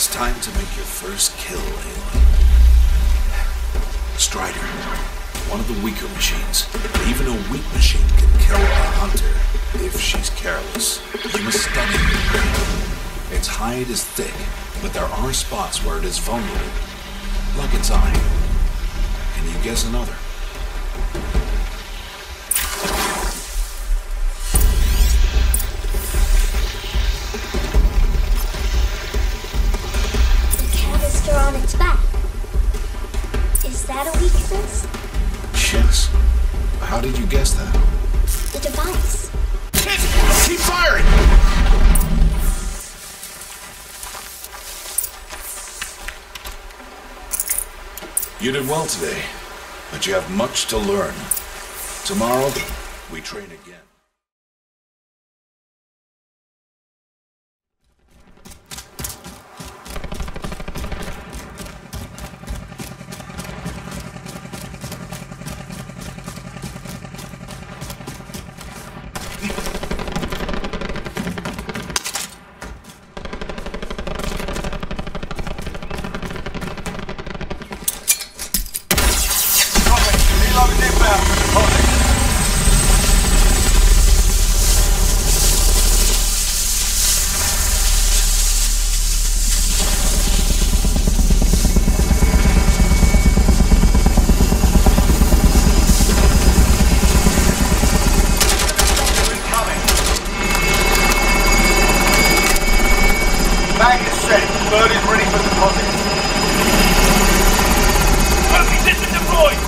It's time to make your first kill, Aloy. Strider, one of the weaker machines. Even a weak machine can kill a hunter if she's careless. You must study it. Its hide is thick, but there are spots where it is vulnerable, like its eye. Can you guess another? On its back. Is that a weakness? Yes. How did you guess that? The device. Keep firing! You did well today, but you have much to learn. Tomorrow, we train again. Bird is ready for deposit. Trophy system deployed!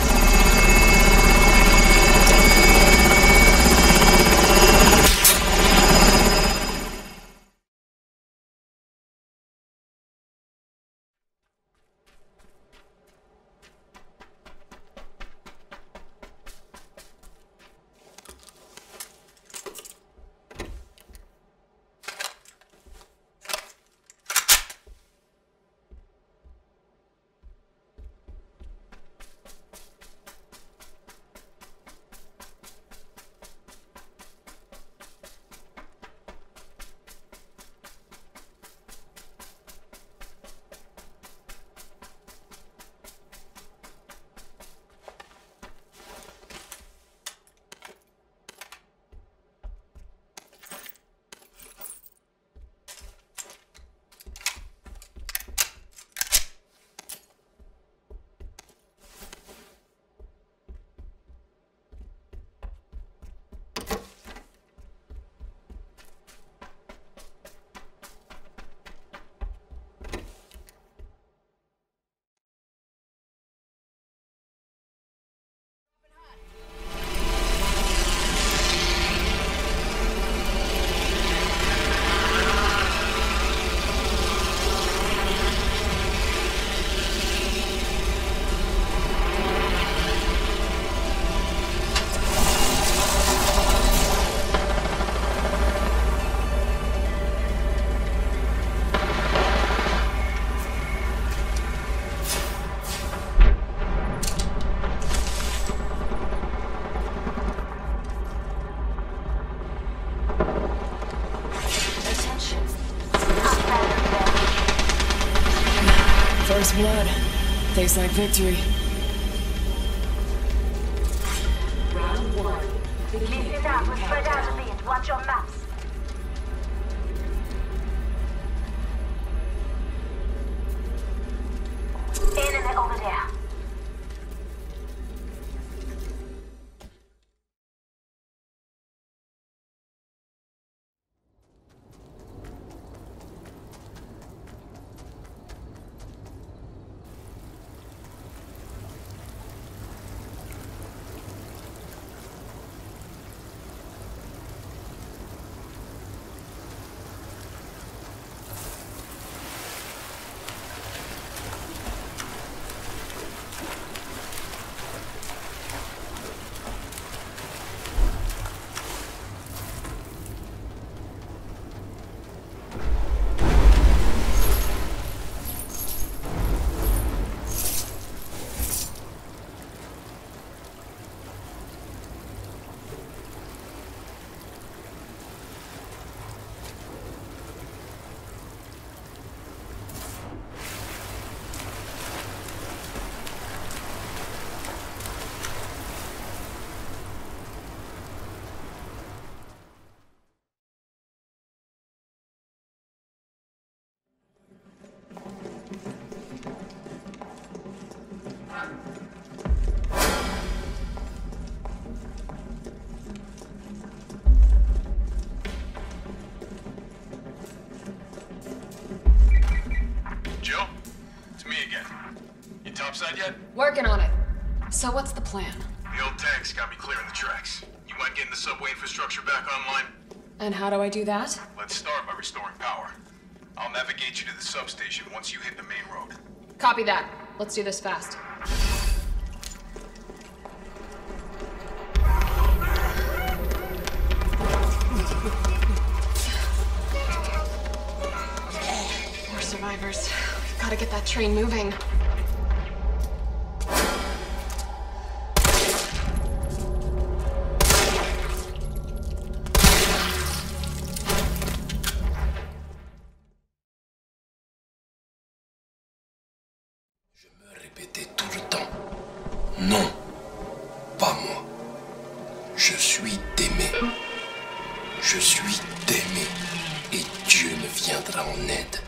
First blood. Tastes like victory. Round one. Listen up, we're spread out a bit. Watch your maps. Enemy over there. topside yet? Working on it. So what's the plan? The old tanks got me clearing the tracks. You mind getting the subway infrastructure back online? And how do I do that? Let's start by restoring power. I'll navigate you to the substation once you hit the main road. Copy that. Let's do this fast. More survivors. We've got to get that train moving. Tout le temps. Non, pas moi. Je suis d'aimer. Je suis d'aimer. Et Dieu me viendra en aide.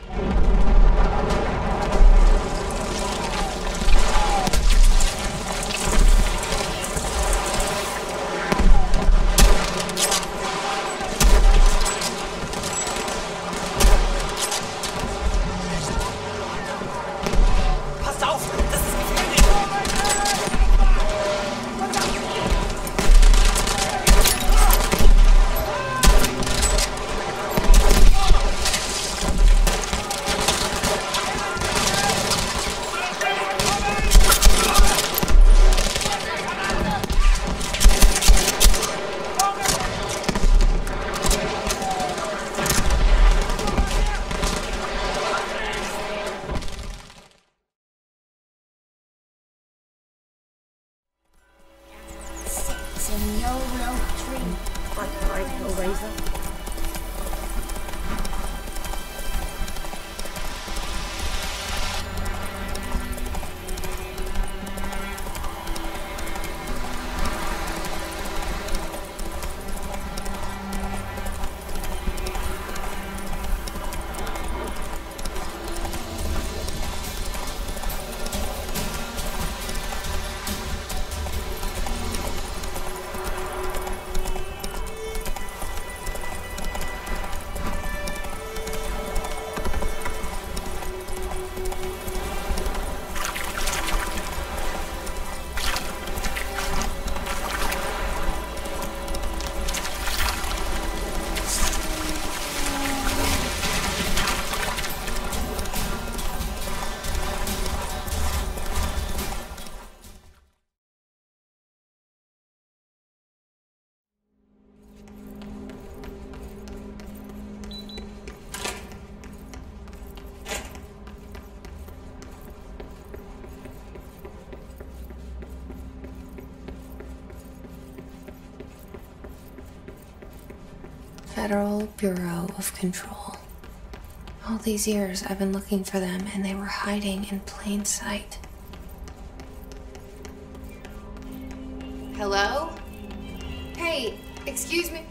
Federal Bureau of Control. All these years I've been looking for them and they were hiding in plain sight. Hello? Hey, excuse me.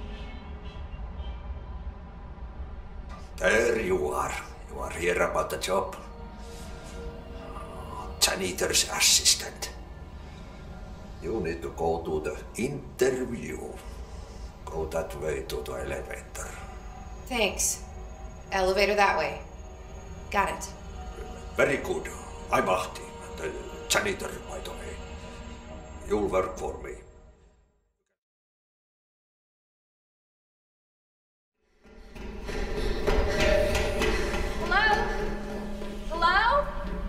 There you are. You are here about the job. Janitor's assistant. You need to go to the interview. Go that way to the elevator. Thanks. Elevator that way. Got it. Very good. I'm Ahti, the janitor, by the way. You'll work for me. Hello? Hello?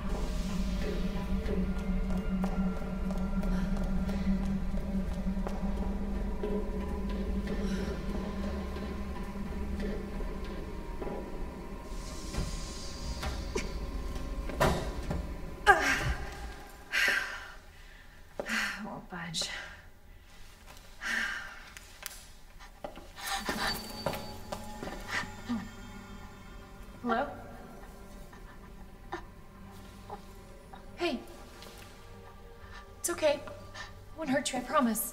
Won't budge. Hello? Hey. It's okay. Won't hurt you, I promise.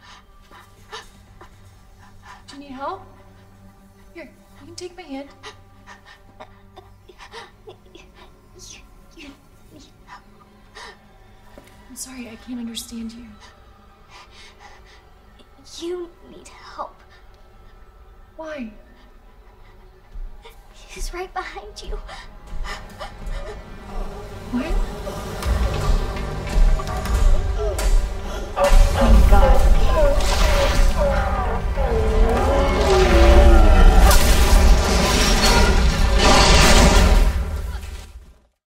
Do you need help? Here, you can take my hand. I'm sorry, I can't understand you. You need help. Why? He's right behind you. What?